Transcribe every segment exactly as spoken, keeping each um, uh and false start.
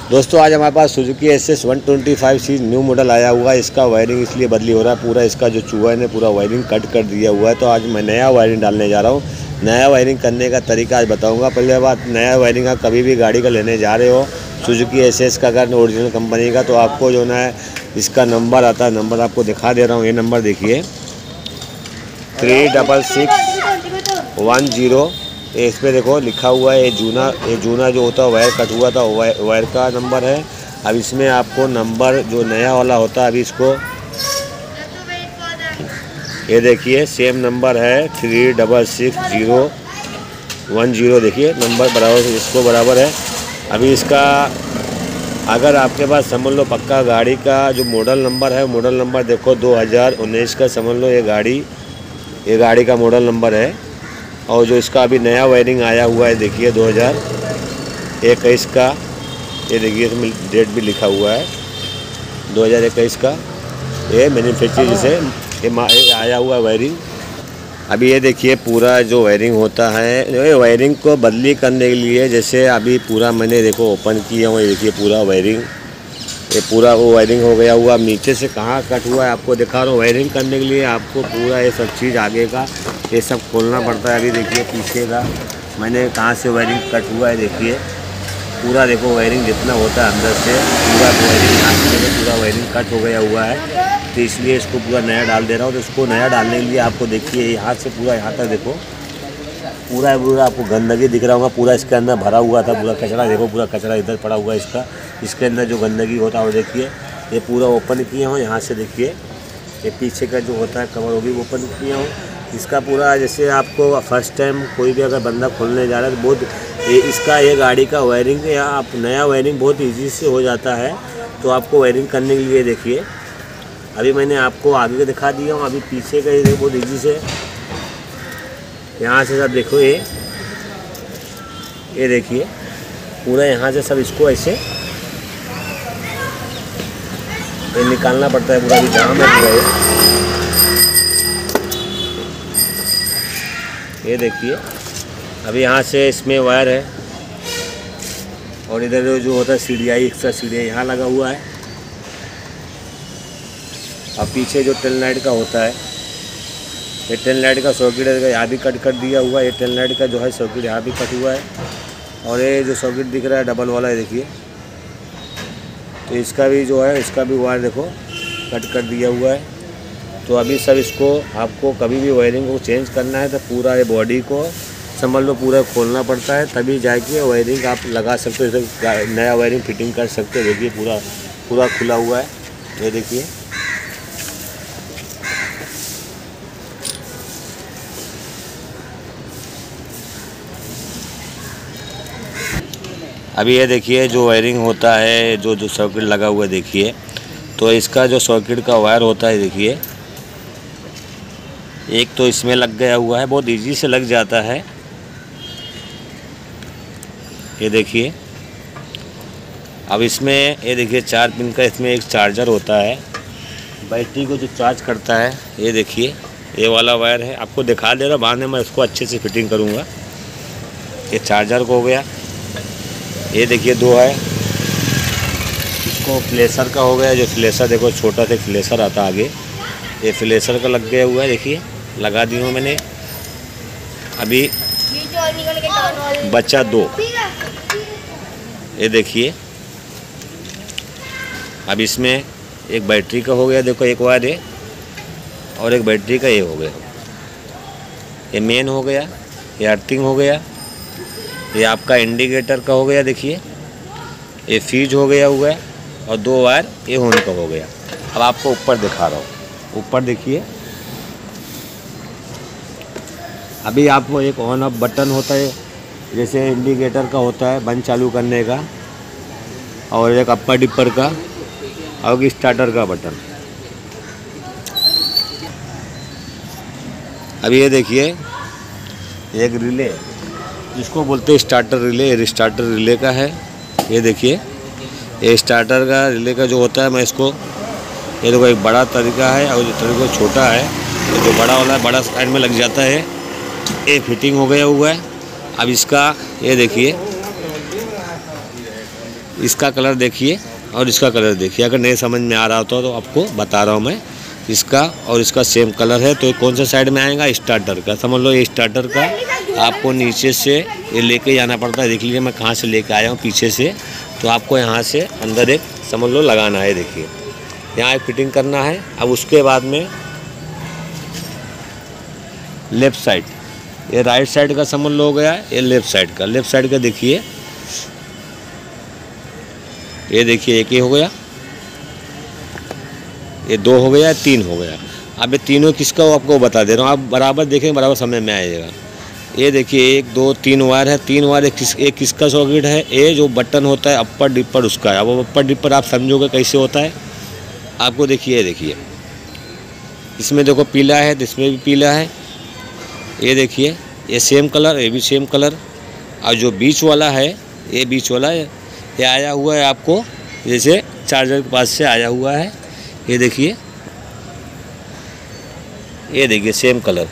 दोस्तों आज हमारे पास Suzuki S S one twenty five C new model आया हुआ है। इसका वायरिंग इसलिए बदली हो रहा है, पूरा इसका जो चूहा ने पूरा वायरिंग कट कर दिया हुआ है। तो आज मैं नया वायरिंग डालने जा रहा हूँ। नया वायरिंग करने का तरीका आज बताऊँगा। पहले बात, नया वायरिंग आप कभी भी गाड़ी का लेने जा रहे हो सुजुकी एस एस का, अगर ओरिजिनल कंपनी का, तो आपको जो है इसका नंबर आता है। नंबर आपको दिखा दे रहा हूँ, ये नंबर देखिए three double six one zero. इस पे देखो लिखा हुआ है, ये जूना ये जूना जो होता है वायर कट हुआ था वायर, वायर का नंबर है। अब इसमें आपको नंबर जो नया वाला होता है, अभी इसको ये देखिए सेम नंबर है three double six zero one zero. देखिए नंबर बराबर इसको बराबर है। अभी इसका अगर आपके पास समझ लो पक्का गाड़ी का जो मॉडल नंबर है, मॉडल नंबर देखो दो हज़ार उन्नीस का समझ लो ये गाड़ी ये गाड़ी का मॉडल नंबर है। और जो इसका अभी नया वायरिंग आया हुआ है देखिए दो हज़ार इक्कीस का, ये देखिए इसमें डेट भी लिखा हुआ है दो हज़ार इक्कीस का। ये मैन्युफैक्चर से ये आया हुआ वायरिंग। अभी ये देखिए पूरा जो वायरिंग होता है, ये वायरिंग को बदली करने के लिए, जैसे अभी पूरा मैंने देखो ओपन किया हुआ, ये देखिए पूरा वायरिंग, ये पूरा वो वायरिंग हो गया हुआ। नीचे से कहाँ कट हुआ है आपको दिखा रहा हूँ। वायरिंग करने के लिए आपको पूरा ये सब चीज़ आगे का ये सब खोलना पड़ता है। अभी देखिए पीछे का मैंने कहाँ से वायरिंग कट हुआ है, देखिए पूरा देखो वायरिंग जितना होता है अंदर से पूरा वायरिंग यहाँ से पूरा वायरिंग कट हो गया हुआ है। तो इसलिए इसको पूरा नया डाल दे रहा हूँ। तो इसको नया डालने के लिए आपको देखिए यहाँ से पूरा यहाँ तक देखो पूरा पूरा आपको गंदगी दिख रहा होगा, पूरा इसके अंदर भरा हुआ था पूरा कचरा। देखो पूरा कचरा इधर पड़ा हुआ है इसका, इसके अंदर जो गंदगी होता है वो देखिए ये पूरा ओपन किया हो। यहाँ से देखिए ये पीछे का जो होता है कवर वो भी ओपन किया हो। इसका पूरा जैसे आपको फर्स्ट टाइम कोई भी अगर बंदा खोलने जा रहा है तो बहुत ये इसका ये गाड़ी का वायरिंग या आप नया वायरिंग बहुत ईजी से हो जाता है। तो आपको वायरिंग करने के लिए देखिए अभी मैंने आपको आगे का दिखा दिया हूँ। अभी पीछे का ये बहुत ईजी से यहाँ से सब देखो ये ये देखिए पूरा यहाँ से सब इसको ऐसे ये निकालना पड़ता है। पूरा भी जाम है पूरा ये ये देखिए। अभी यहाँ से इसमें वायर है और इधर जो होता है सीढ़ियाई एक्स्ट्रा सीढ़िया यहाँ लगा हुआ है। अब पीछे जो टेल लाइट का होता है, ये टेल लाइट का सॉकेट है, यहाँ भी कट कर दिया हुआ है। ये टेल लाइट का जो है सॉकेट यहाँ भी कट हुआ है। और ये जो सॉकेट दिख रहा है डबल वाला है देखिए, तो इसका भी जो है इसका भी वायर देखो कट कर दिया हुआ है। तो अभी सब इसको आपको कभी भी वायरिंग को चेंज करना है तो पूरा ये बॉडी को समझ लो पूरा खोलना पड़ता है, तभी जाके वायरिंग आप लगा सकते हो, नया वायरिंग फिटिंग कर सकते हो। देखिए पूरा पूरा खुला हुआ है, ये देखिए। अभी ये देखिए जो वायरिंग होता है, जो जो सॉकेट लगा हुआ है देखिए, तो इसका जो सॉकेट का वायर होता है देखिए, एक तो इसमें लग गया हुआ है, बहुत इजी से लग जाता है। ये देखिए अब इसमें ये देखिए चार पिन का इसमें एक चार्जर होता है, बैटरी को जो चार्ज करता है। ये देखिए ये वाला वायर है, आपको दिखा दे रहा, बाद में मैं इसको अच्छे से फिटिंग करूँगा। ये चार्जर को हो गया, ये देखिए दो है, इसको फ्लेशर का हो गया। जो फ्लेशर देखो छोटा सा फ्लेशर आता आगे, ये फ्लेशर का लग गया हुआ है, देखिए लगा दी हूँ मैंने। अभी बच्चा दो, ये देखिए। अब इसमें एक बैटरी का हो गया, देखो एक वायर है, और एक बैटरी का ये हो गया। ये मेन हो गया, ये अर्थिंग हो गया, ये आपका इंडिकेटर का हो गया देखिए, ये फ्यूज हो गया हुआ है, और दो वायर ये होने का हो गया। अब आपको ऊपर दिखा रहा हूँ, ऊपर देखिए। अभी आपको एक ऑन ऑफ बटन होता है, जैसे इंडिकेटर का होता है बंद चालू करने का, और एक अप्पर डिपर का, और स्टार्टर का बटन। अभी ये देखिए एक रिले जिसको बोलते हैं स्टार्टर रिले, ये स्टार्टर रिले का है। ये देखिए ये स्टार्टर का रिले का जो होता है, मैं इसको ये देखो एक बड़ा तरीका है और जो तरीका छोटा है, तो जो बड़ा वाला है बड़ा साइड में लग जाता है। ये फिटिंग हो गया हुआ है। अब इसका ये देखिए इसका कलर देखिए और इसका कलर देखिए। अगर नहीं समझ में आ रहा होता तो आपको बता रहा हूँ मैं। इसका और इसका सेम कलर है, तो कौन सा साइड में आएगा? स्टार्टर का। समझ लो ये स्टार्टर का आपको नीचे से ये लेके जाना पड़ता है। देख लीजिए मैं कहाँ से लेके आया हूँ, पीछे से। तो आपको यहाँ से अंदर एक समझ लो लगाना है। देखिए यहाँ एक फिटिंग करना है। अब उसके बाद में लेफ़्ट साइड, ये राइट साइड का समझ लो हो गया, ये लेफ़्ट साइड का। लेफ़्ट साइड का देखिए, ये देखिए एक ही हो गया, ये दो हो गया, तीन हो गया। अब ये तीनों किसका वो आपको बता दे रहा हूँ, आप बराबर देखेंगे बराबर समझ में आएगा। ये देखिए एक दो तीन वायर है, तीन वायर एक किस एक किसका सॉकेट है? ये जो बटन होता है अपर डिपर उसका है। अब वो अपर डिपर आप समझोगे कैसे होता है आपको। देखिए देखिए इसमें देखो पीला है, तो इसमें भी पीला है। ये देखिए ये सेम कलर, ये भी सेम कलर। और जो बीच वाला है, ये बीच वाला है, ये आया हुआ है आपको जैसे चार्जर के पास से आया हुआ है। ये देखिए, ये देखिए सेम कलर,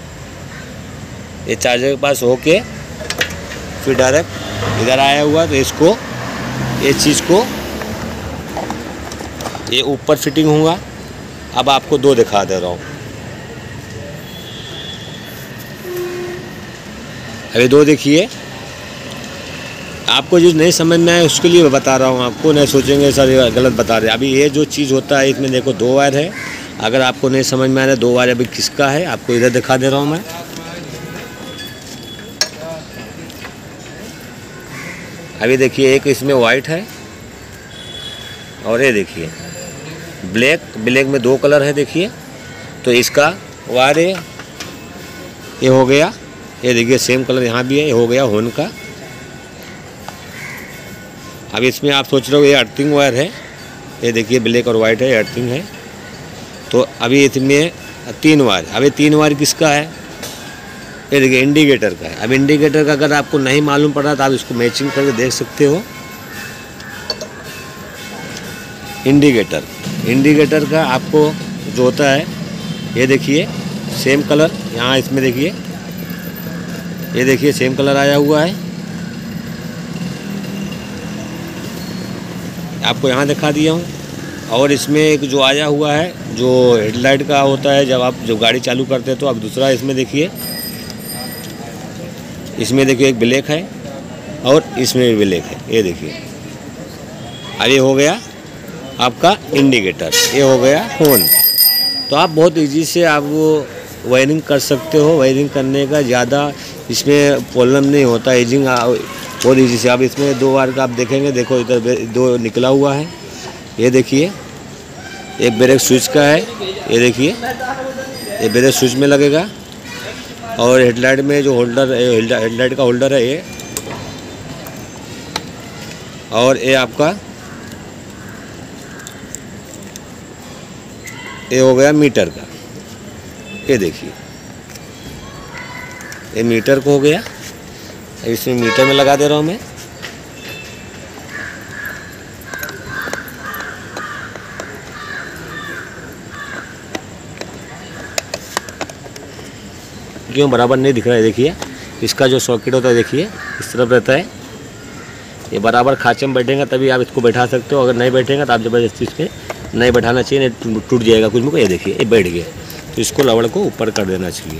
ये चार्जर के पास होके फिर डायरेक्ट इधर आया हुआ। तो इसको ये चीज़ को ये ऊपर फिटिंग होगा। अब आपको दो दिखा दे रहा हूँ। अभी दो देखिए, आपको जो नहीं समझ में आए उसके लिए मैं बता रहा हूँ आपको। नहीं सोचेंगे सर ये गलत बता रहे। अभी ये जो चीज़ होता है इसमें देखो दो वायर है। अगर आपको नहीं समझ में आ रहा है दो वायर अभी किसका है, आपको इधर दिखा दे रहा हूँ मैं। अभी देखिए एक इसमें वाइट है और ये देखिए ब्लैक। ब्लैक में दो कलर है देखिए। तो इसका वायर है, ये हो गया। ये देखिए सेम कलर यहाँ भी है, ये हो गया होन का। अब इसमें आप सोच रहे हो ये अर्थिंग वायर है। ये देखिए ब्लैक और वाइट है, अर्थिंग है। तो अभी इसमें तीन वायर। अभी तीन वायर किसका है? ये देखिए इंडिकेटर का है। अब इंडिकेटर का अगर आपको नहीं मालूम पड़ा तो आप इसको मैचिंग करके देख सकते हो। इंडिकेटर इंडिकेटर का आपको जो होता है, ये देखिए सेम कलर यहाँ इसमें देखिए, ये देखिए सेम कलर आया हुआ है। आपको यहाँ दिखा दिया हूँ। और इसमें एक जो आया हुआ है जो हेडलाइट का होता है, जब आप जो गाड़ी चालू करते हैं तो अब दूसरा इसमें देखिए, इसमें देखिए एक ब्लैक है और इसमें भी ब्लैक है। ये देखिए अब ये हो गया आपका इंडिकेटर, ये हो गया हॉर्न। तो आप बहुत इजी से आप वो वायरिंग कर सकते हो। वायरिंग करने का ज़्यादा इसमें प्रॉब्लम नहीं होता। एजिंग बहुत इजी से। अब इसमें दो बार का आप देखेंगे, देखो इधर दो निकला हुआ है। ये देखिए एक ब्रेक स्विच का है, ये देखिए ये ब्रेक स्विच में लगेगा। और हेडलाइट में जो होल्डर है, हेडलाइट का होल्डर है ये। और ये आपका ये हो गया मीटर का। ये देखिए ये मीटर को हो गया। इसमें मीटर में लगा दे रहा हूँ मैं। क्यों बराबर नहीं दिख रहा है? देखिए इसका जो सॉकेट होता है देखिए इस तरफ रहता है। ये बराबर खांचे में बैठेगा तभी आप इसको बैठा सकते हो। अगर नहीं बैठेगा तो आप ज़बरदस्ती इसमें नहीं बैठाना चाहिए, नहीं टूट जाएगा कुछ मुझको। ये देखिए ये बैठ गया, तो इसको लवड़ को ऊपर कर देना चाहिए।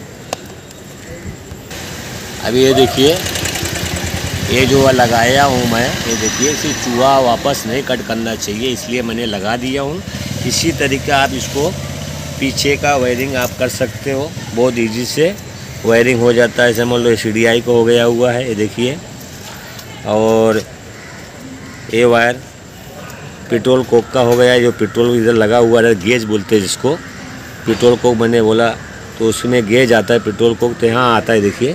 अभी ये देखिए ये जो लगाया हूँ मैं, ये देखिए इसे चूहा वापस नहीं कट करना चाहिए, इसलिए मैंने लगा दिया हूँ। इसी तरीके आप इसको पीछे का वायरिंग आप कर सकते हो, बहुत इजी से वायरिंग हो जाता है। समझ लो सी डी आई को हो गया हुआ है, ये देखिए। और ये वायर पेट्रोल कोक का हो गया, जो पेट्रोल इधर लगा हुआ है, गेज बोलते हैं जिसको। पेट्रोल कोक मैंने बोला तो उसमें गेज आता है पेट्रोल कोक, तो यहाँ आता है देखिए।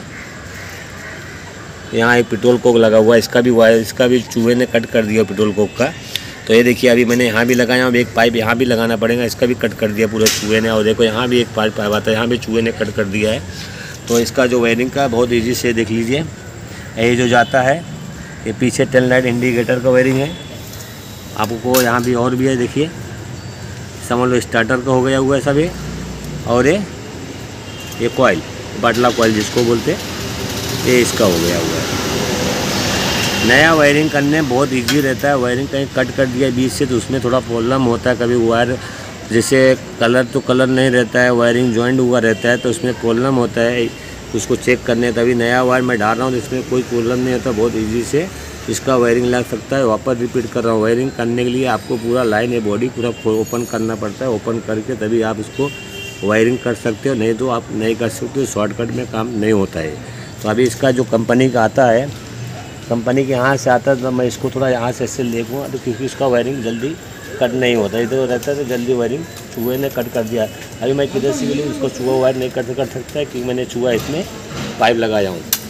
यहाँ एक पेट्रोल कोक लगा हुआ है, इसका भी वायर इसका भी चूहे ने कट कर दिया पेट्रोल कोक का। तो ये देखिए अभी मैंने यहाँ भी लगाया, अब एक पाइप यहाँ भी लगाना पड़ेगा, इसका भी कट कर दिया पूरा चूहे ने। और देखो यहाँ भी एक पाइप पाइप आता है, यहाँ भी चूहे ने कट कर दिया है। तो इसका जो वायरिंग का बहुत ईजी से देख लीजिए। ये जो जाता है ये पीछे टेल लाइट इंडिकेटर का वायरिंग है। आपको यहाँ भी और भी है देखिए, समझ लो स्टार्टर का हो गया हुआ है सभी। और ये ये कॉइल, बाटला कॉइल जिसको बोलते हैं, ये इसका हो गया हुआ है। नया वायरिंग करने बहुत इजी रहता है। वायरिंग कहीं कट कर दिया बीच से तो उसमें थोड़ा प्रॉब्लम होता है। कभी वायर जैसे कलर तो कलर नहीं रहता है, वायरिंग जॉइंट हुआ रहता है तो उसमें प्रॉब्लम होता है। उसको चेक करने तभी नया वायर मैं डाल रहा हूँ तो इसमें कोई प्रॉब्लम नहीं होता, बहुत ईजी से इसका वायरिंग लग सकता है। वापस रिपीट कर रहा हूँ, वायरिंग करने के लिए आपको पूरा लाइन है बॉडी पूरा ओपन करना पड़ता है। ओपन करके तभी आप इसको वायरिंग कर सकते हो, नहीं तो आप नहीं कर सकते हो। शॉर्टकट में काम नहीं होता है। तो अभी इसका जो कंपनी का आता है, कंपनी के यहाँ से आता है तो मैं इसको थोड़ा यहाँ से ऐसे लेगूँगा तो क्योंकि इसका वायरिंग जल्दी कट नहीं होता। इधर रहता है तो जल्दी वायरिंग चूहे ने कट कर दिया। अभी मैं किधर से भी लूँ इसको चूहा वायर नहीं कट कर सकता है क्योंकि मैंने चूहा इसमें पाइप लगाया हूँ।